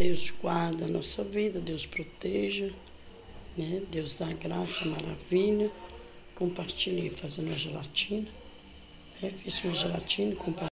Deus guarda a nossa vida, Deus proteja, né? Deus dá graça, maravilha. Compartilhei fazendo a gelatina, né? Fiz uma gelatina e compartilhei.